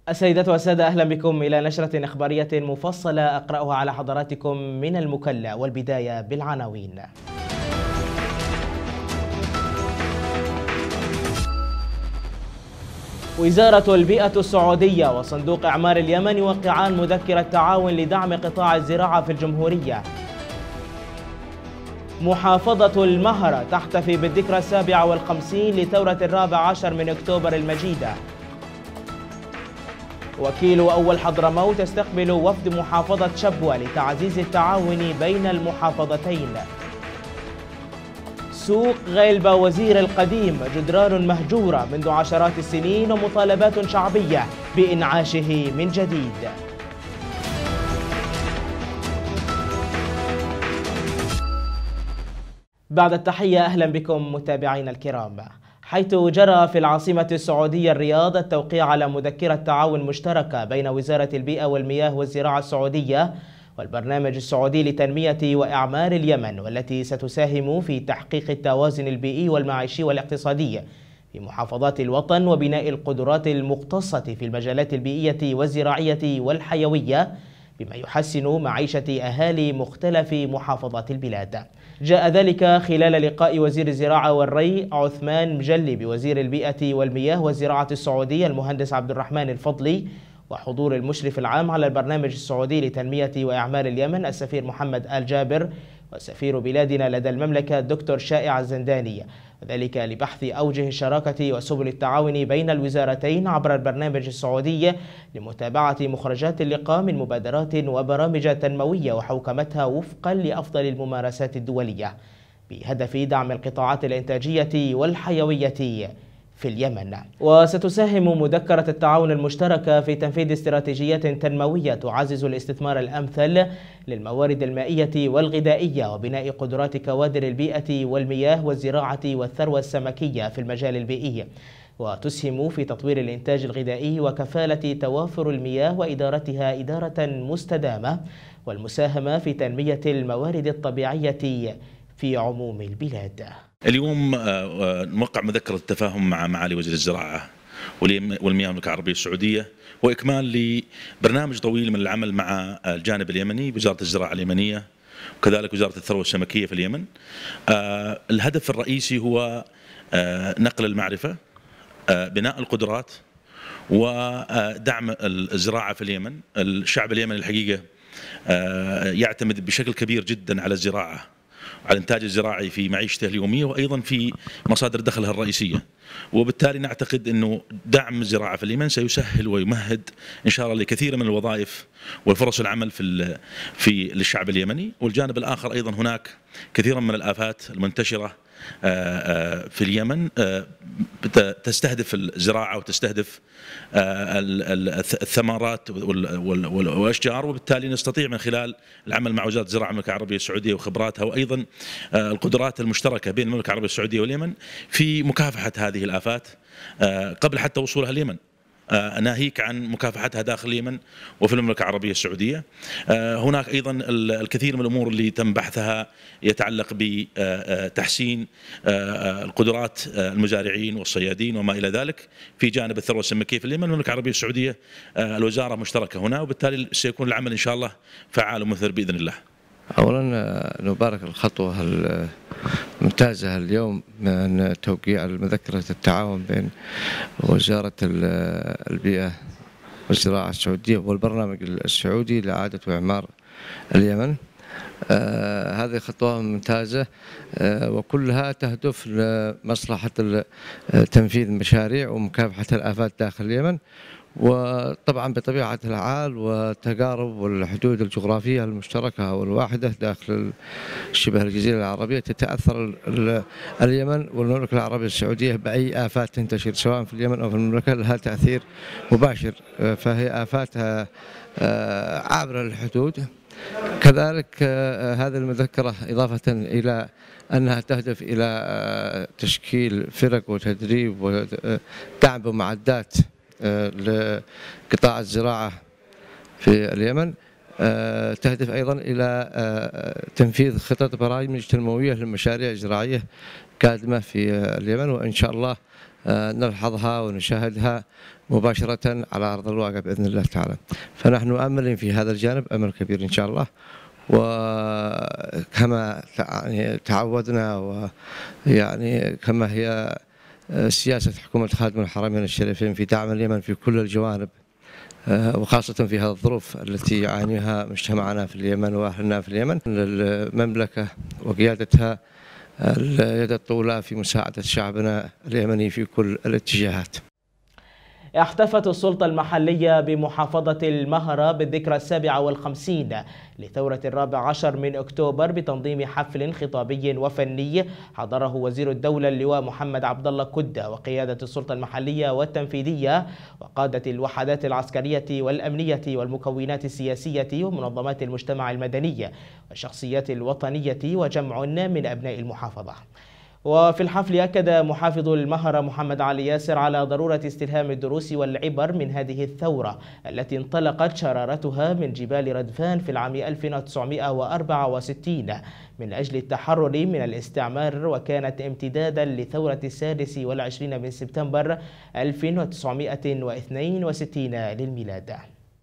السيدات والسادة، أهلا بكم إلى نشرة إخبارية مفصلة أقرأها على حضراتكم من المكلا، والبداية بالعناوين. وزارة البيئة السعودية وصندوق إعمار اليمن يوقعان مذكرة تعاون لدعم قطاع الزراعة في الجمهورية. محافظة المهرة تحتفي بالذكرى 57 لثورة 14 من أكتوبر المجيدة. وكيل أول حضرموت تستقبل وفد محافظة شبوة لتعزيز التعاون بين المحافظتين. سوق غيلبة وزير القديم جدران مهجورة منذ عشرات السنين ومطالبات شعبية بإنعاشه من جديد. بعد التحية، أهلا بكم متابعينا الكرام. حيث جرى في العاصمة السعودية الرياض التوقيع على مذكرة تعاون مشتركة بين وزارة البيئة والمياه والزراعة السعودية والبرنامج السعودي لتنمية وإعمار اليمن، والتي ستساهم في تحقيق التوازن البيئي والمعيشي والاقتصادي في محافظات الوطن وبناء القدرات المختصة في المجالات البيئية والزراعية والحيوية، بما يحسن معيشة أهالي مختلف محافظات البلاد. جاء ذلك خلال لقاء وزير الزراعة والري عثمان مجلي بوزير البيئة والمياه والزراعة السعودية المهندس عبد الرحمن الفضلي، وحضور المشرف العام على البرنامج السعودي لتنمية وإعمار اليمن السفير محمد آل جابر، وسفير بلادنا لدى المملكة الدكتور شائع الزنداني، وذلك لبحث أوجه الشراكة وسبل التعاون بين الوزارتين عبر البرنامج السعودي لمتابعة مخرجات اللقاء من مبادرات وبرامج تنموية وحوكمتها وفقا لأفضل الممارسات الدولية، بهدف دعم القطاعات الإنتاجية والحيوية في اليمن. وستساهم مذكرة التعاون المشتركة في تنفيذ استراتيجيات تنموية تعزز الاستثمار الأمثل للموارد المائية والغذائية وبناء قدرات كوادر البيئة والمياه والزراعة والثروة السمكية في المجال البيئي، وتسهم في تطوير الإنتاج الغذائي وكفالة توافر المياه وإدارتها إدارة مستدامة، والمساهمة في تنمية الموارد الطبيعية في عموم البلاد. اليوم نوقع مذكرة تفاهم مع معالي وزير الزراعة والمياه والمملكة العربية السعودية، وإكمال لبرنامج طويل من العمل مع الجانب اليمني بوزارة الزراعة اليمنية وكذلك وزارة الثروة السمكية في اليمن. الهدف الرئيسي هو نقل المعرفة، بناء القدرات، ودعم الزراعة في اليمن. الشعب اليمني الحقيقة يعتمد بشكل كبير جدا على الزراعة، على الإنتاج الزراعي في معيشته اليومية وأيضا في مصادر دخلها الرئيسية، وبالتالي نعتقد أنه دعم الزراعة في اليمن سيسهل ويمهد إن شاء الله لكثير من الوظائف والفرص العمل في للشعب اليمني. والجانب الآخر أيضا هناك كثيرا من الآفات المنتشرة في اليمن تستهدف الزراعة وتستهدف الثمرات والأشجار، وبالتالي نستطيع من خلال العمل مع وزارة الزراعة المملكة العربية السعودية وخبراتها وأيضا القدرات المشتركة بين المملكة العربية السعودية واليمن في مكافحة هذه الآفات قبل حتى وصولها اليمن، ناهيك عن مكافحتها داخل اليمن وفي المملكة العربية السعودية. هناك أيضا الكثير من الأمور اللي تم بحثها يتعلق بتحسين القدرات المزارعين والصيادين وما إلى ذلك في جانب الثروة السمكية في اليمن. المملكة العربية السعودية الوزارة مشتركة هنا، وبالتالي سيكون العمل إن شاء الله فعال ومثمر بإذن الله. أولا نبارك الخطوة الممتازة اليوم من توقيع مذكرة التعاون بين وزارة البيئة والزراعة السعودية والبرنامج السعودي لإعادة وإعمار اليمن. هذه خطوة ممتازة وكلها تهدف لمصلحة تنفيذ مشاريع ومكافحة الآفات داخل اليمن، وطبعا بطبيعة الحال والتقارب والحدود الجغرافية المشتركة والواحدة داخل شبه الجزيرة العربية تتأثر اليمن والمملكة العربية السعودية بأي آفات تنتشر سواء في اليمن أو في المملكة، لها تأثير مباشر، فهي آفاتها عابرة للحدود. كذلك هذه المذكرة إضافة إلى أنها تهدف إلى تشكيل فرق وتدريب ودعم بمعدات لقطاع الزراعة في اليمن، تهدف أيضا إلى تنفيذ خطط برامج تنموية للمشاريع الزراعية قادمة في اليمن، وإن شاء الله نلحظها ونشاهدها مباشرة على أرض الواقع بإذن الله تعالى. فنحن مؤملين في هذا الجانب أمل كبير إن شاء الله، وكما تعودنا ويعني كما هي سياسة حكومة خادم الحرمين الشريفين في دعم اليمن في كل الجوانب، وخاصة في هذه الظروف التي يعانيها مجتمعنا في اليمن وأهلنا في اليمن. المملكة وقيادتها اليد الطولى في مساعدة شعبنا اليمني في كل الاتجاهات. احتفت السلطة المحلية بمحافظة المهرة بالذكرى 57 لثورة 14 من أكتوبر بتنظيم حفل خطابي وفني حضره وزير الدولة اللواء محمد عبد الله كدة وقيادة السلطة المحلية والتنفيذية وقادة الوحدات العسكرية والأمنية والمكونات السياسية ومنظمات المجتمع المدني والشخصيات الوطنية وجمع من أبناء المحافظة. وفي الحفل أكد محافظ المهرة محمد علي ياسر على ضرورة استلهام الدروس والعبر من هذه الثورة التي انطلقت شرارتها من جبال ردفان في العام 1964 من أجل التحرر من الاستعمار، وكانت امتدادا لثورة 26 من سبتمبر 1962 للميلاد.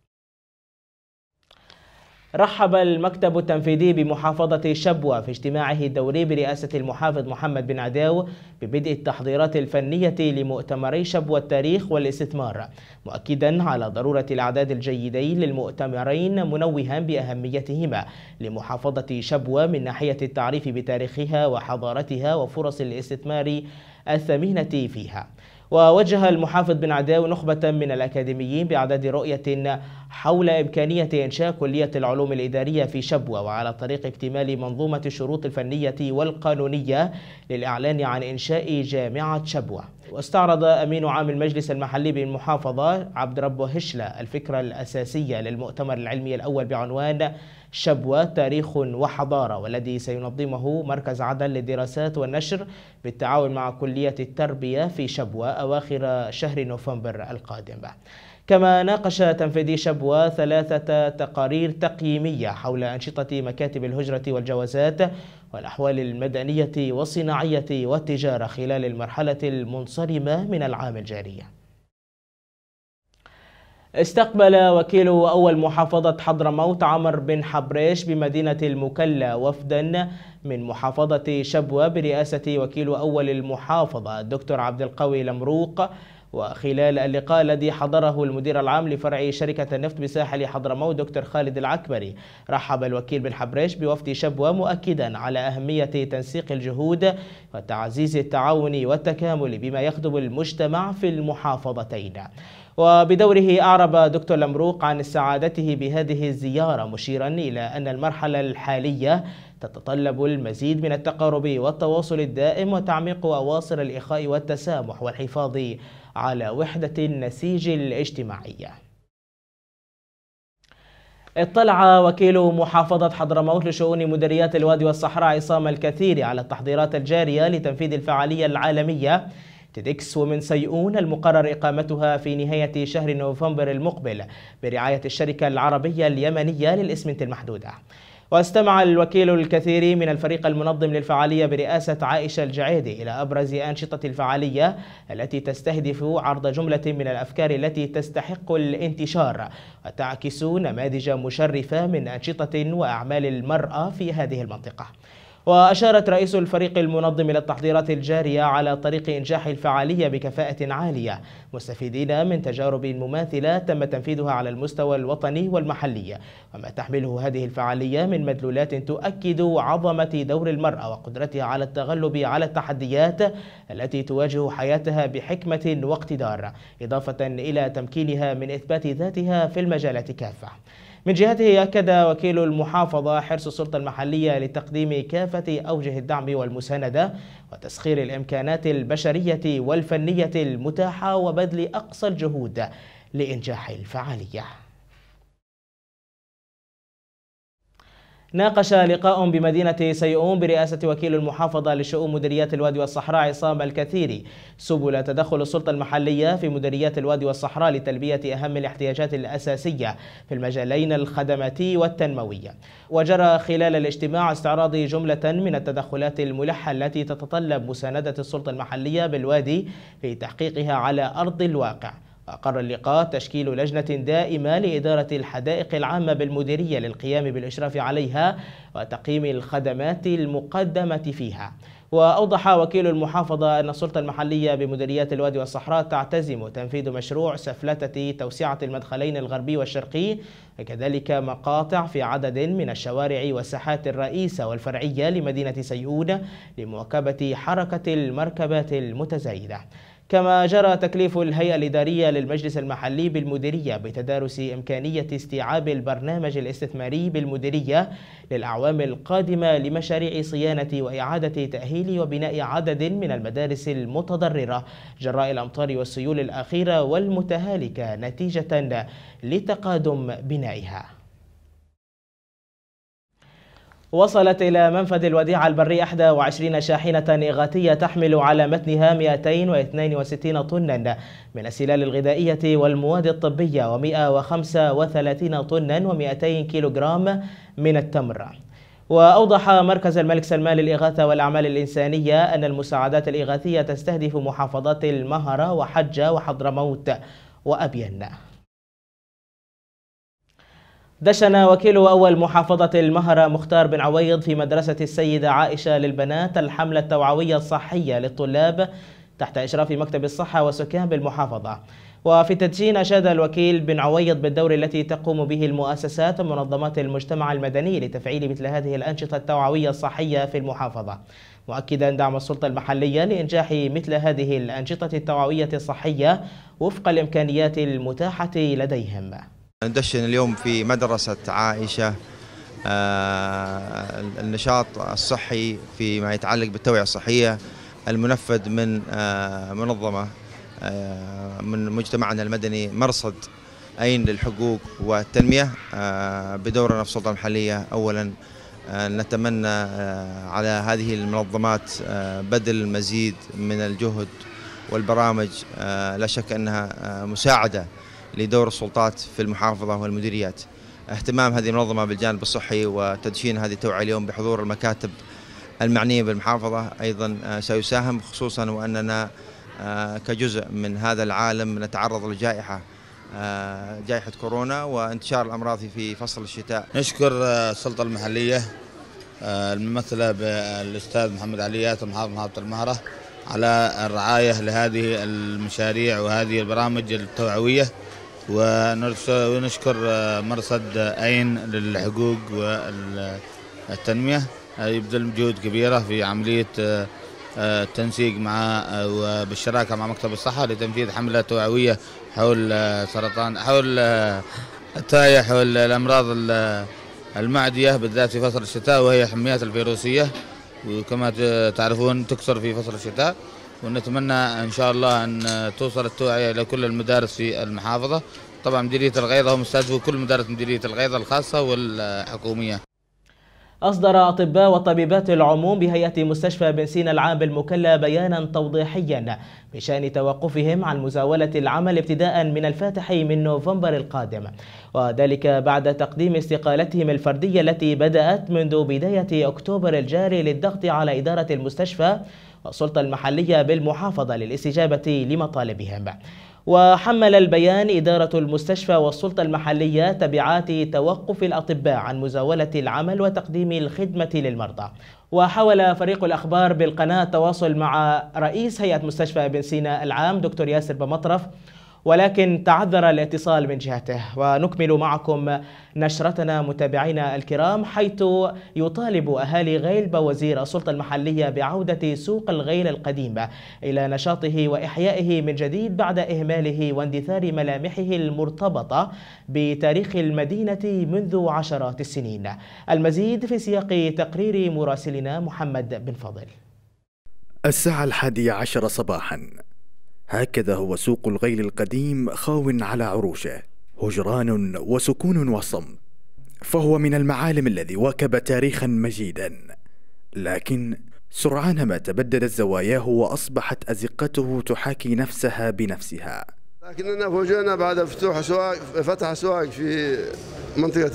رحب المكتب التنفيذي بمحافظة شبوة في اجتماعه الدوري برئاسة المحافظ محمد بن عداو ببدء التحضيرات الفنية لمؤتمري شبوة التاريخ والاستثمار، مؤكدا على ضرورة الأعداد الجيدين للمؤتمرين، منوها بأهميتهما لمحافظة شبوة من ناحية التعريف بتاريخها وحضارتها وفرص الاستثمار الثمينة فيها. ووجه المحافظ بن عداو نخبة من الأكاديميين بإعداد رؤية حول إمكانية إنشاء كلية العلوم الإدارية في شبوة، وعلى طريق اكتمال منظومة الشروط الفنية والقانونية للإعلان عن إنشاء جامعة شبوة. واستعرض أمين عام المجلس المحلي بالمحافظة عبد ربه هشلة الفكرة الأساسية للمؤتمر العلمي الأول بعنوان شبوة تاريخ وحضارة، والذي سينظمه مركز عدن للدراسات والنشر بالتعاون مع كلية التربية في شبوة أواخر شهر نوفمبر القادم. كما ناقش تنفيذي شبوة 3 تقارير تقييمية حول أنشطة مكاتب الهجرة والجوازات والأحوال المدنية والصناعية والتجارة خلال المرحلة المنصرمة من العام الجاري. استقبل وكيل أول محافظة حضرموت عمر بن حبريش بمدينة المكلا وفدا من محافظة شبوة برئاسة وكيل أول المحافظة الدكتور عبد القوي لمروق. وخلال اللقاء الذي حضره المدير العام لفرع شركة النفط بساحل حضرموت دكتور خالد العكبري، رحب الوكيل بن حبريش بوفد شبوة، مؤكدا على أهمية تنسيق الجهود وتعزيز التعاون والتكامل بما يخدم المجتمع في المحافظتين. وبدوره أعرب دكتور لمروق عن سعادته بهذه الزيارة، مشيرا إلى أن المرحلة الحالية تتطلب المزيد من التقارب والتواصل الدائم وتعميق أواصر الإخاء والتسامح والحفاظ على وحدة النسيج الاجتماعي. اطلع وكيل محافظة حضرموت لشؤون مديريات الوادي والصحراء عصام الكثير على التحضيرات الجارية لتنفيذ الفعالية العالمية تيدكس ومن سيئون المقرر إقامتها في نهاية شهر نوفمبر المقبل برعاية الشركة العربية اليمنية للإسمنت المحدودة. واستمع الوكيل الكثير من الفريق المنظم للفعالية برئاسة عائشة الجعيدي إلى أبرز أنشطة الفعالية التي تستهدف عرض جملة من الأفكار التي تستحق الانتشار وتعكس نماذج مشرفة من أنشطة وأعمال المرأة في هذه المنطقة. وأشارت رئيس الفريق المنظم إلى التحضيرات الجارية على طريق إنجاح الفعالية بكفاءة عالية، مستفيدين من تجارب مماثلة تم تنفيذها على المستوى الوطني والمحلي، وما تحمله هذه الفعالية من مدلولات تؤكد عظمة دور المرأة وقدرتها على التغلب على التحديات التي تواجه حياتها بحكمة واقتدار، إضافة إلى تمكينها من إثبات ذاتها في المجالات كافة. من جهته أكد وكيل المحافظة حرص السلطة المحلية لتقديم كافة أوجه الدعم والمساندة وتسخير الإمكانات البشرية والفنية المتاحة وبذل أقصى الجهود لإنجاح الفعالية. ناقش لقاء بمدينة سيئون برئاسة وكيل المحافظة لشؤون مديريات الوادي والصحراء عصام الكثيري سبل تدخل السلطة المحلية في مديريات الوادي والصحراء لتلبية أهم الاحتياجات الأساسية في المجالين الخدماتي والتنموي. وجرى خلال الاجتماع استعراض جملة من التدخلات الملحة التي تتطلب مساندة السلطة المحلية بالوادي في تحقيقها على أرض الواقع. أقر اللقاء تشكيل لجنة دائمة لإدارة الحدائق العامة بالمديرية للقيام بالإشراف عليها وتقييم الخدمات المقدمة فيها. وأوضح وكيل المحافظة أن السلطة المحلية بمديريات الوادي والصحراء تعتزم تنفيذ مشروع سفلتة توسعة المدخلين الغربي والشرقي وكذلك مقاطع في عدد من الشوارع والساحات الرئيسة والفرعية لمدينة سيئون لمواكبة حركة المركبات المتزايدة. كما جرى تكليف الهيئة الإدارية للمجلس المحلي بالمديرية بتدارس إمكانية استيعاب البرنامج الاستثماري بالمديرية للأعوام القادمة لمشاريع صيانة وإعادة تأهيل وبناء عدد من المدارس المتضررة جراء الأمطار والسيول الأخيرة والمتهالكة نتيجة لتقادم بنائها. وصلت إلى منفذ الوديعة البري 21 شاحنة إغاثية تحمل على متنها 262 طنا من السلال الغذائية والمواد الطبية و135 طنا و200 كيلوغرام من التمر. وأوضح مركز الملك سلمان للإغاثة والأعمال الإنسانية أن المساعدات الإغاثية تستهدف محافظات المهرة وحجة وحضرموت وأبين. دشن وكيل أول محافظة المهرة مختار بن عويض في مدرسة السيدة عائشة للبنات الحملة التوعوية الصحية للطلاب تحت إشراف مكتب الصحة والسكان بالمحافظة. وفي التدشين أشاد الوكيل بن عويض بالدور التي تقوم به المؤسسات ومنظمات المجتمع المدني لتفعيل مثل هذه الأنشطة التوعوية الصحية في المحافظة، مؤكدا دعم السلطة المحلية لإنجاح مثل هذه الأنشطة التوعوية الصحية وفق الإمكانيات المتاحة لديهم. ندشن اليوم في مدرسة عائشة النشاط الصحي فيما يتعلق بالتوعية الصحية المنفذ من منظمة من مجتمعنا المدني مرصد أين للحقوق والتنمية بدورنا في السلطة المحلية. أولا نتمنى على هذه المنظمات بذل المزيد من الجهد والبرامج، لا شك أنها مساعدة لدور السلطات في المحافظة والمديريات. اهتمام هذه المنظمة بالجانب الصحي وتدشين هذه التوعية اليوم بحضور المكاتب المعنية بالمحافظة أيضا سيساهم، خصوصا وأننا كجزء من هذا العالم نتعرض لجائحة كورونا وانتشار الأمراض في فصل الشتاء. نشكر السلطة المحلية الممثلة بالأستاذ محمد عليات محافظة المهرة على الرعاية لهذه المشاريع وهذه البرامج التوعوية، ونشكر مرصد أين للحقوق والتنمية يبذل جهود كبيرة في عملية التنسيق مع وبالشراكة مع مكتب الصحة لتنفيذ حملة توعوية حول سرطان، حول التاية، حول الأمراض المعدية بالذات في فصل الشتاء، وهي حميات الفيروسية وكما تعرفون تكثر في فصل الشتاء. ونتمنى إن شاء الله أن توصل التوعية إلى كل المدارس في المحافظة. طبعا مديرية الغيضة هم استهدفوا كل مدارس مديرية الغيضة الخاصة والحكومية. أصدر أطباء وطبيبات العموم بهيئة مستشفى بن سينا العام بالمكلا بيانا توضيحيا بشأن توقفهم عن مزاولة العمل ابتداء من الفاتح من نوفمبر القادم، وذلك بعد تقديم استقالتهم الفردية التي بدأت منذ بداية أكتوبر الجاري للضغط على إدارة المستشفى والسلطة المحلية بالمحافظة للاستجابة لمطالبهم. وحمل البيان إدارة المستشفى والسلطة المحلية تبعات توقف الأطباء عن مزاولة العمل وتقديم الخدمة للمرضى. وحاول فريق الأخبار بالقناة التواصل مع رئيس هيئة مستشفى بن سينا العام دكتور ياسر بمطرف، ولكن تعذر الاتصال من جهته. ونكمل معكم نشرتنا متابعينا الكرام، حيث يطالب أهالي غيلبة وزير السلطة المحلية بعودة سوق الغيل القديم إلى نشاطه وإحيائه من جديد بعد إهماله واندثار ملامحه المرتبطة بتاريخ المدينة منذ عشرات السنين. المزيد في سياق تقرير مراسلنا محمد بن فضل. الساعة 11 صباحا، هكذا هو سوق الغيل القديم، خاو على عروشه، هجران وسكون وصمت. فهو من المعالم الذي واكب تاريخا مجيدا، لكن سرعان ما تبددت زواياه وأصبحت أزقته تحاكي نفسها بنفسها. لكننا فوجئنا بعد فتح أسواق في منطقة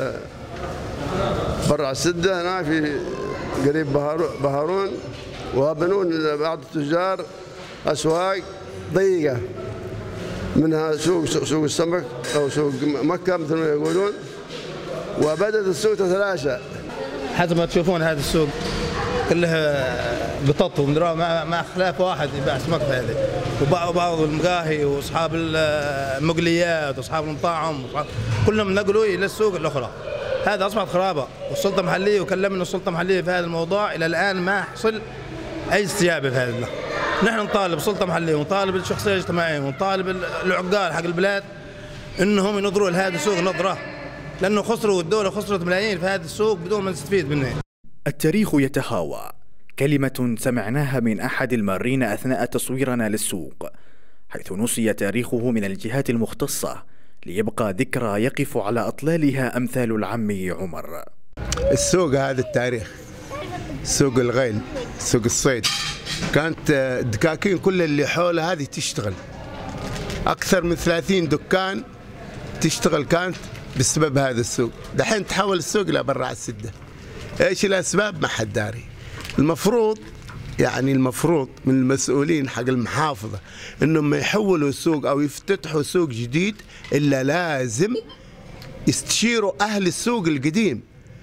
برع السدة هنا في قريب بهارون، وبنون بعض التجار أسواق ضيقة، منها سوق السمك أو سوق مكة مثل ما يقولون، وبدأت السوق تتلاشى. حسب ما تشوفون هذا السوق كلها قطط ومدرا ما خلاف واحد يبيع سمك هذه، وبعض المقاهي واصحاب المقليات واصحاب المطاعم كلهم نقلوا الى السوق الاخرى. هذا اصبحت خرابه، والسلطه المحليه وكلمنا السلطه المحليه في هذا الموضوع، الى الان ما حصل اي استجابه في هذا. نحن نطالب سلطه محليه ونطالب الشخصيه الاجتماعيه ونطالب العقال حق البلاد انهم ينظروا لهذا السوق نظره، لانه خسروا، الدوله خسرت ملايين في هذا السوق بدون ما نستفيد منه. التاريخ يتهاوى، كلمة سمعناها من أحد المارين أثناء تصويرنا للسوق، حيث نسي تاريخه من الجهات المختصة ليبقى ذكرى يقف على أطلالها أمثال العم عمر. السوق هذا التاريخ، سوق الغيل، سوق الصيد، كانت الدكاكين كل اللي حولها هذه تشتغل، أكثر من 30 دكان تشتغل كانت بسبب هذا السوق. دحين تحول السوق إلى برع السدة. ايش الاسباب؟ ما حد داري. المفروض من المسؤولين حق المحافظه انهم ما يحولوا السوق او يفتتحوا سوق جديد الا لازم يستشيروا اهل السوق القديم.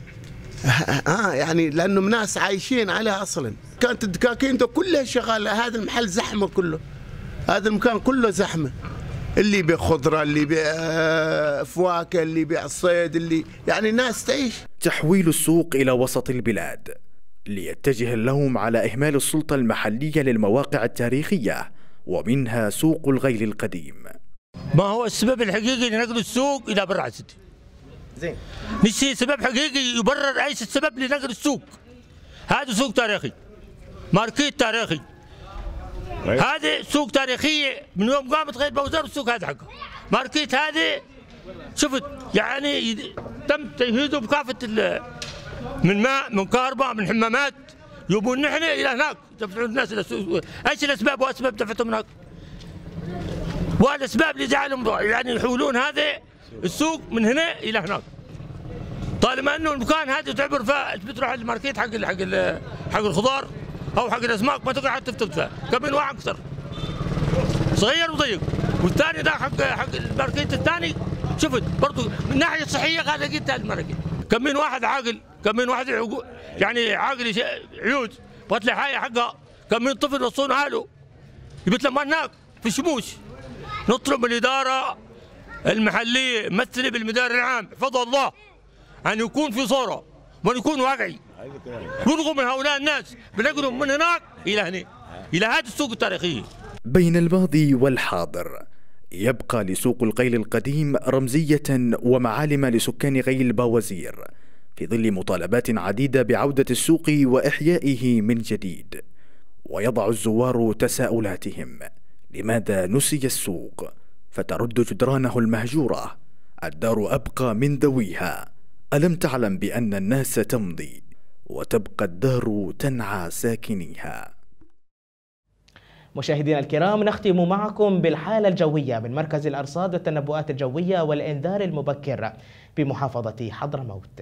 يعني لانهم ناس عايشين عليها اصلا. كانت الدكاكين ده كلها شغاله، هذا المحل زحمه كله، هذا المكان كله زحمه، اللي يبيع خضره، اللي يبيع فواكه، اللي يبيع الصيد، اللي يعني الناس تعيش. تحويل السوق إلى وسط البلاد ليتجه اللوم على إهمال السلطة المحلية للمواقع التاريخية، ومنها سوق الغيل القديم. ما هو السبب الحقيقي لنقل السوق إلى برع السدة؟ زين. نسي سبب حقيقي يبرر أي السبب لنقل السوق. هذا سوق تاريخي، ماركيت تاريخي. هذه سوق تاريخية من يوم قامت غير بوزار السوق هذا حقه. ماركيت هذه شفت يعني تم تجهيزه بكافة من ماء، من كهرباء، من حمامات، يبون نحن إلى هناك دفعوا الناس إلى السوق. ايش الأسباب وأسباب دفعتهم هناك؟ والأسباب اللي جعلهم يعني يحولون هذا السوق من هنا إلى هناك. طالما إنه المكان هذا تعبر فيه بتروح الماركيت حق الخضار أو حق الأسماك ما تقدر تفتت فيه، كم من واحد أكثر صغير وضيق، والثاني ده حق الماركيت الثاني شفت برضه من ناحية صحية هذا قلت الماركيت، كم من واحد عاقل، كم من واحد يعني عاقل عيود بغت له حاجة حقها، كم من طفل يوصون حاله يبت لما هناك في الشموس. نطلب من الإدارة المحلية ممثلة بالمدير العام حفظه الله أن يكون في صورة وأن يكون واقعي، نلغوا من هؤلاء الناس بنقلهم من هناك إلى هنا إلى هذا السوق التاريخي. بين الماضي والحاضر يبقى لسوق الغيل القديم رمزية ومعالم لسكان غيل باوزير، في ظل مطالبات عديدة بعودة السوق وإحيائه من جديد. ويضع الزوار تساؤلاتهم: لماذا نسي السوق؟ فترد جدرانه المهجورة: الدار أبقى من ذويها، ألم تعلم بأن الناس تمضي وتبقى الدار تنعى ساكنيها. مشاهدينا الكرام، نختم معكم بالحالة الجوية من مركز الأرصاد والتنبؤات الجوية والإنذار المبكر بمحافظة حضرموت.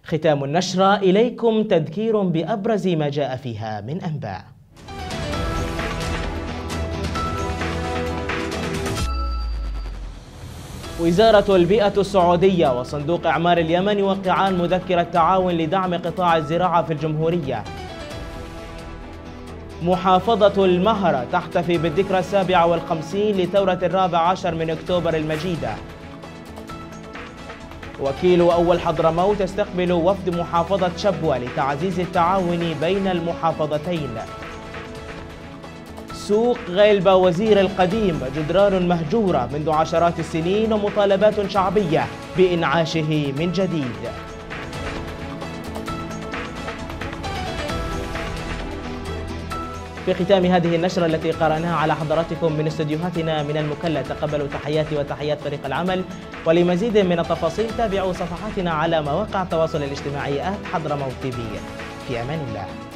ختام النشرة، إليكم تذكير بأبرز ما جاء فيها من أنباء. وزارة البيئة السعودية وصندوق إعمار اليمن يوقعان مذكرة تعاون لدعم قطاع الزراعة في الجمهورية. محافظة المهرة تحتفي بالذكرى 57 لثورة 14 من أكتوبر المجيدة. وكيل أول حضرموت يستقبل وفد محافظة شبوة لتعزيز التعاون بين المحافظتين. سوق غيل باوزير القديم جدران مهجورة منذ عشرات السنين ومطالبات شعبية بإنعاشه من جديد. في ختام هذه النشرة التي قرأناها على حضراتكم من استديوهاتنا من المكلا، تقبلوا تحياتي وتحيات فريق العمل، ولمزيد من التفاصيل تابعوا صفحاتنا على مواقع التواصل الاجتماعي @حضرموت TV. في أمان الله.